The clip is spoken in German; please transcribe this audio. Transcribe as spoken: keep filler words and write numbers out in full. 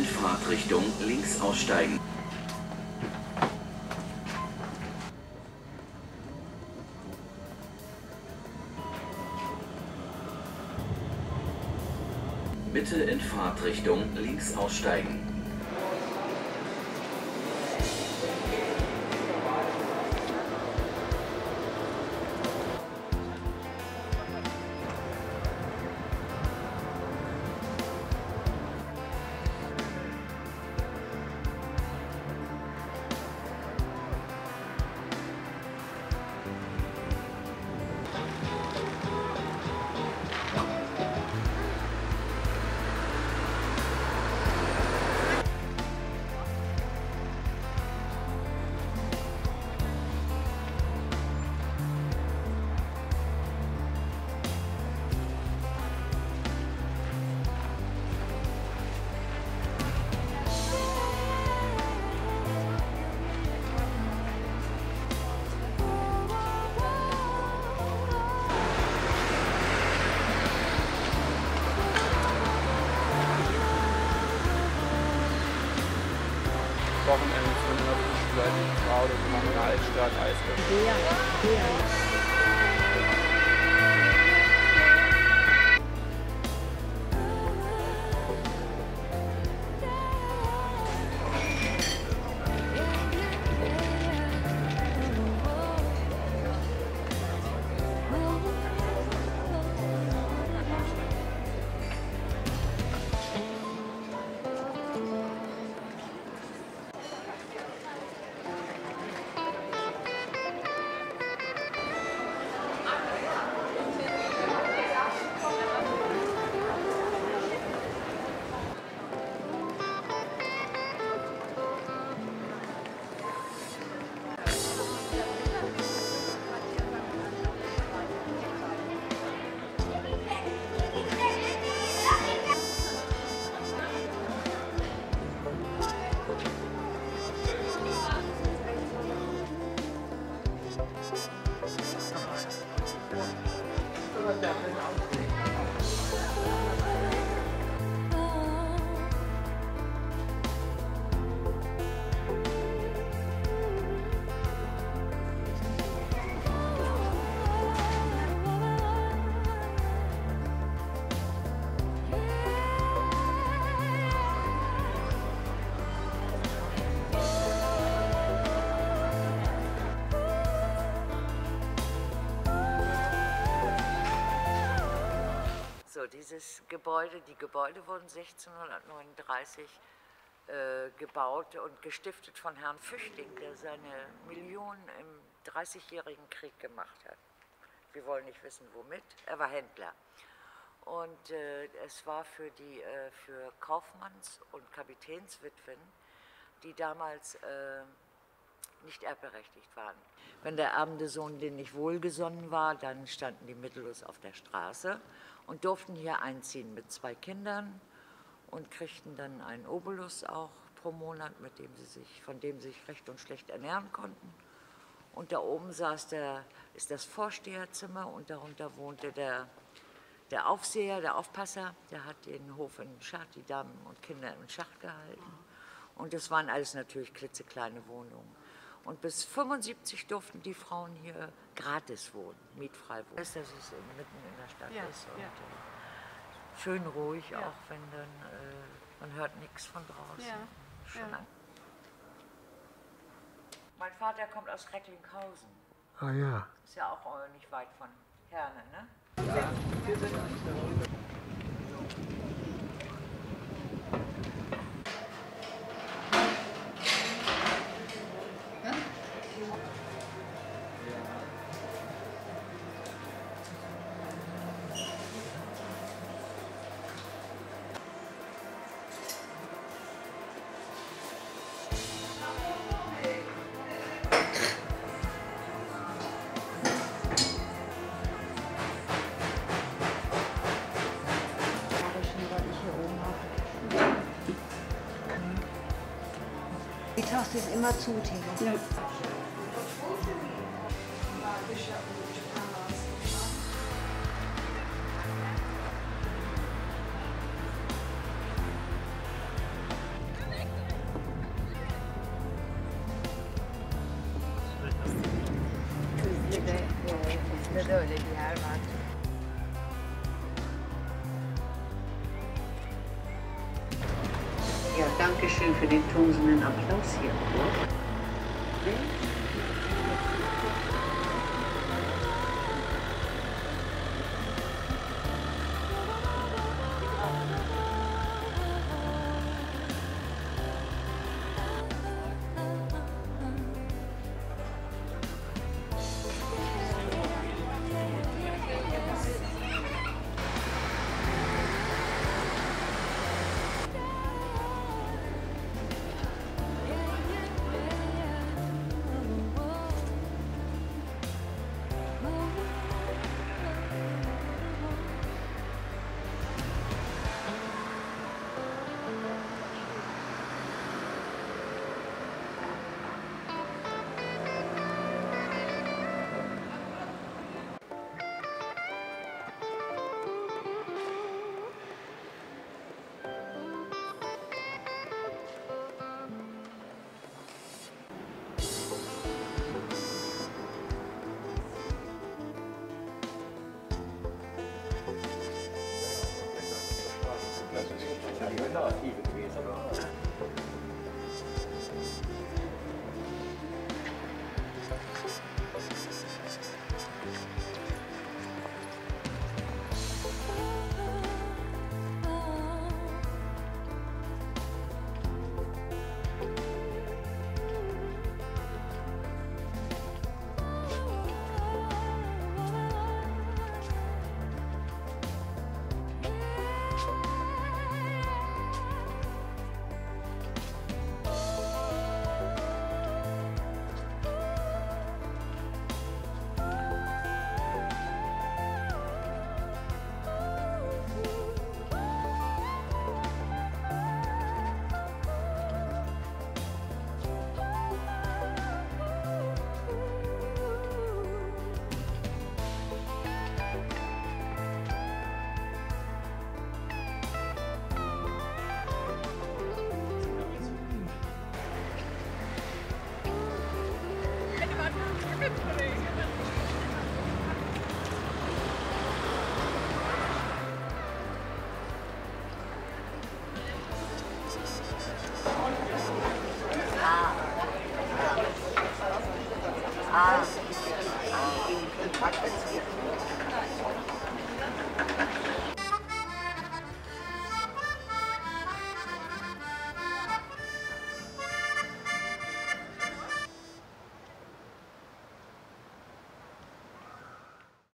in Fahrtrichtung links aussteigen. Bitte in Fahrtrichtung links aussteigen. Wochenende für eine Frau oder so machen in der Altstadt Eisbär. Ja, ja. Dieses Gebäude, die Gebäude wurden sechzehnhundertneununddreißig äh, gebaut und gestiftet von Herrn Füchting, der seine Millionen im dreißigjährigen Krieg gemacht hat. Wir wollen nicht wissen, womit. Er war Händler. Und äh, es war für, die, äh, für Kaufmanns- und Kapitänswitwen, die damals äh, nicht erbberechtigt waren. Wenn der erbende Sohn denen nicht wohlgesonnen war, dann standen die mittellos auf der Straße und durften hier einziehen mit zwei Kindern und kriegten dann einen Obolus auch pro Monat, mit dem sie sich, von dem sie sich recht und schlecht ernähren konnten. Und da oben saß der, ist das Vorsteherzimmer und darunter wohnte der, der Aufseher, der Aufpasser, der hat den Hof in Schach, die Damen und Kinder im Schach gehalten. Und das waren alles natürlich klitzekleine Wohnungen. Und bis fünfundsiebzig durften die Frauen hier gratis wohnen, mietfrei wohnen. Dass es mitten in der Stadt Ja, ist und ja. äh, schön ruhig, ja. Auch wenn dann, äh, man hört nichts von draußen. Ja, Schon ja. lang. Mein Vater kommt aus Recklinghausen. Ah ja. Ist ja auch äh, nicht weit von Herne, ne? Die Taste ist immer zu, Theo. Ja. Bende de öyle bir yer var. Ja, danke schön für den tosenden Applaus hier. Ah.